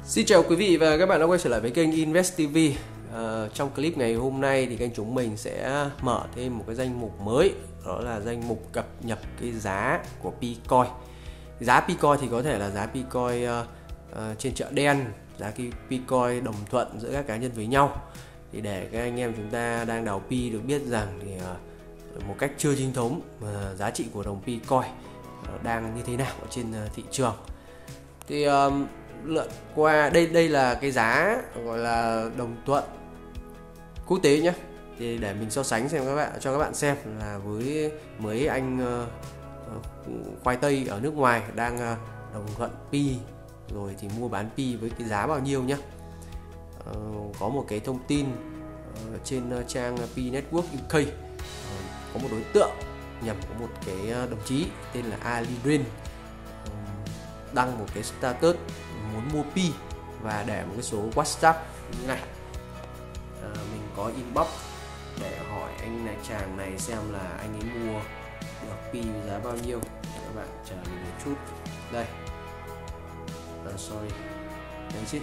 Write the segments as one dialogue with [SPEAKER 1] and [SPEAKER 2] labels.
[SPEAKER 1] Xin chào quý vị và các bạn đã quay trở lại với kênh Invest TV. Trong clip ngày hôm nay thì kênh chúng mình sẽ mở thêm một cái danh mục mới, đó là danh mục cập nhật cái giá của Picoin. Giá Picoin thì có thể là giá Picoin trên chợ đen, giá Picoin đồng thuận giữa các cá nhân với nhau. Thì để các anh em chúng ta đang đào Pi được biết rằng thì một cách chưa chính thống giá trị của đồng Picoin đang như thế nào ở trên thị trường. Thì lượn qua đây là cái giá gọi là đồng thuận quốc tế nhé, thì để mình so sánh xem cho các bạn xem là với mấy anh khoai tây ở nước ngoài đang đồng thuận Pi rồi thì mua bán Pi với cái giá bao nhiêu nhé. Có một cái thông tin trên trang Pi Network UK, có một đối tượng có một cái đồng chí tên là Ali Rin đăng một cái status muốn mua Pi và để một cái số WhatsApp như thế này. Mình có inbox để hỏi anh này chàng này xem là anh ấy mua được Pi với giá bao nhiêu. Các bạn chờ mình một chút. Đây, sorry, đấy chứ.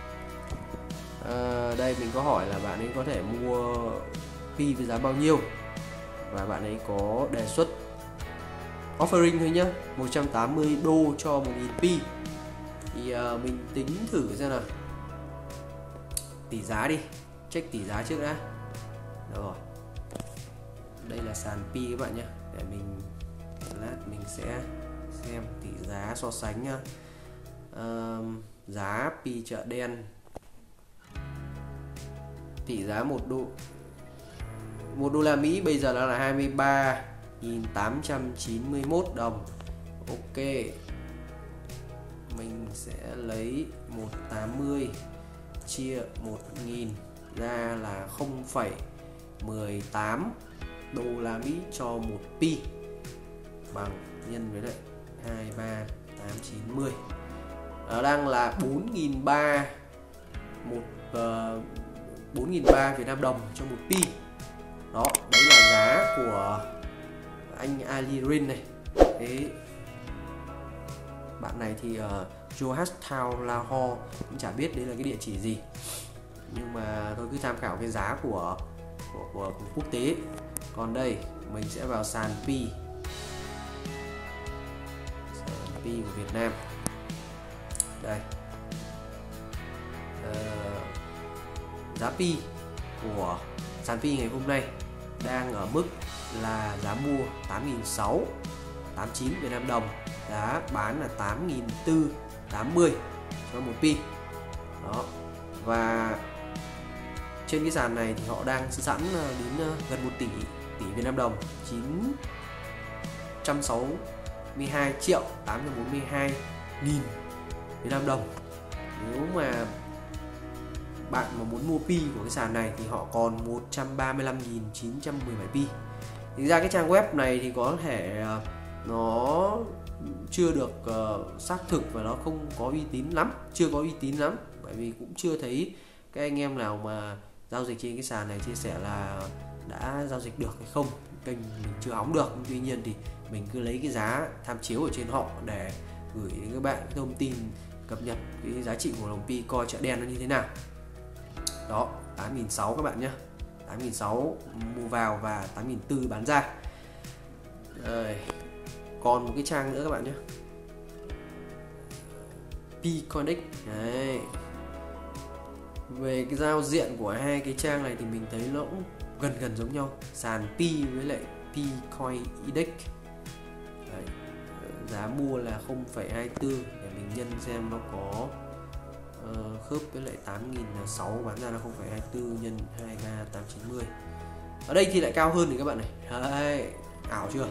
[SPEAKER 1] Đây mình có hỏi là bạn ấy có thể mua Pi với giá bao nhiêu, và bạn ấy có đề xuất offering thôi nhá, 180 đô cho 1000 Pi. Thì mình tính thử xem nào. Tỷ giá đi, check tỷ giá trước đã. Rồi, đây là sàn Pi các bạn nhé. Để mình sẽ xem tỷ giá so sánh nhá. Giá Pi chợ đen, tỷ giá 1 đô la Mỹ bây giờ là 23.891 đồng. Ok, mình sẽ lấy 180 chia 1000 ra là 0,18 đô la Mỹ cho 1 Pi, bằng nhân với lại 23.890. Nó đang là 4.300 Việt Nam đồng cho 1 Pi. Đó, đấy là giá của anh Ali Rin này. Thế bạn này thì Johanstown, Lahore, cũng chả biết đấy là cái địa chỉ gì, nhưng mà tôi cứ tham khảo cái giá của quốc tế. Còn đây mình sẽ vào sàn Pi của Việt Nam. Đây, giá Pi của sàn Pi ngày hôm nay đang ở mức là giá mua 8.689 Việt Nam đồng, giá bán là 8.480 cho 1 Pi. Đó, và trên cái sàn này thì họ đang sẵn đến gần 1 tỷ Việt Nam đồng, 962 triệu 842 nghìn Việt Nam đồng. Nếu mà bạn mà muốn mua Pi của cái sàn này thì họ còn 135.917 Pi. Thực ra cái trang web này thì có thể nó chưa được xác thực và nó không có uy tín lắm, bởi vì cũng chưa thấy các anh em nào mà giao dịch trên cái sàn này chia sẻ là đã giao dịch được hay không. Kênh mình chưa hóng được, tuy nhiên thì mình cứ lấy cái giá tham chiếu ở trên họ để gửi đến các bạn thông tin cập nhật cái giá trị của đồng Picoin chợ đen nó như thế nào. Đó, 8.600 các bạn nhé, 8.600 mua vào và 8.400 bán ra. Rồi, còn một cái trang nữa các bạn nhé, Picoinex. Đấy, về cái giao diện của hai cái trang này thì mình thấy nó cũng gần giống nhau, sàn Pi với lại Picoinex. Đấy, giá mua là 0,24, để mình nhân xem nó có khớp với lại 8.600 bán ra là 0,24 nhân 23.890. Ở đây thì lại cao hơn thì các bạn này. Đấy, ảo chưa?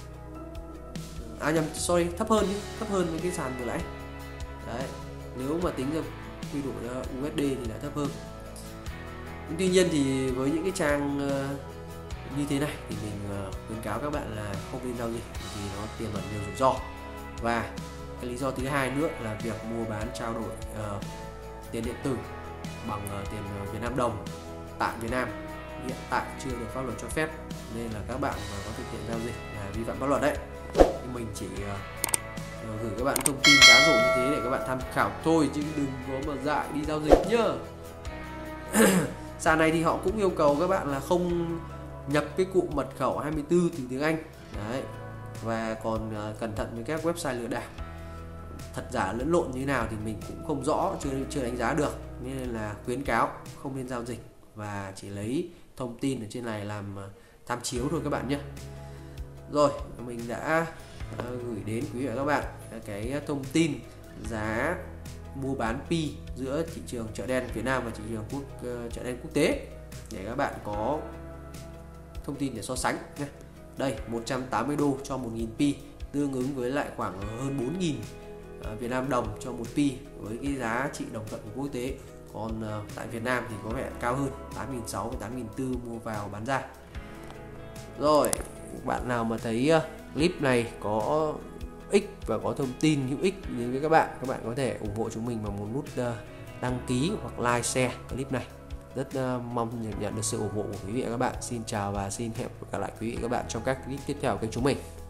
[SPEAKER 1] Sorry, thấp hơn với cái sàn vừa nãy. Đấy, nếu mà tính ra quy đổi USD thì lại thấp hơn. Tuy nhiên thì với những cái trang như thế này thì mình khuyến cáo các bạn là không nên giao dịch, vì nó tiềm ẩn nhiều rủi ro. Và cái lý do thứ hai nữa là việc mua bán trao đổi tiền điện tử bằng tiền Việt Nam đồng tại Việt Nam hiện tại chưa được pháp luật cho phép, nên là các bạn mà có thực hiện giao dịch là vi phạm pháp luật đấy. Nhưng mình chỉ gửi các bạn thông tin giá rổ như thế để các bạn tham khảo thôi, chứ đừng có mà dại đi giao dịch nhá. Sàn này thì họ cũng yêu cầu các bạn là không nhập cái cụm mật khẩu 24 từ tiếng Anh đấy, và còn cẩn thận với các website lừa đảo. Thật giả lẫn lộn như thế nào thì mình cũng không rõ, chưa đánh giá được, nên là khuyến cáo không nên giao dịch và chỉ lấy thông tin ở trên này làm tham chiếu thôi các bạn nhé. Rồi, mình đã gửi đến quý vị và các bạn cái thông tin giá mua bán Pi giữa thị trường chợ đen Việt Nam và thị trường chợ đen quốc tế để các bạn có thông tin để so sánh nhé. Đây, 180 đô cho 1.000 Pi, tương ứng với lại khoảng hơn 4.000 Việt Nam đồng cho một Pi với cái giá trị đồng thuận của quốc tế. Còn tại Việt Nam thì có vẻ cao hơn, 8.600 và 8.400 mua vào bán ra. Rồi, bạn nào mà thấy clip này có ích và có thông tin hữu ích đến với các bạn có thể ủng hộ chúng mình bằng một nút đăng ký hoặc like, share clip này. Rất mong nhận được sự ủng hộ của quý vị và các bạn. Xin chào và xin hẹn gặp lại quý vị và các bạn trong các clip tiếp theo của kênh chúng mình.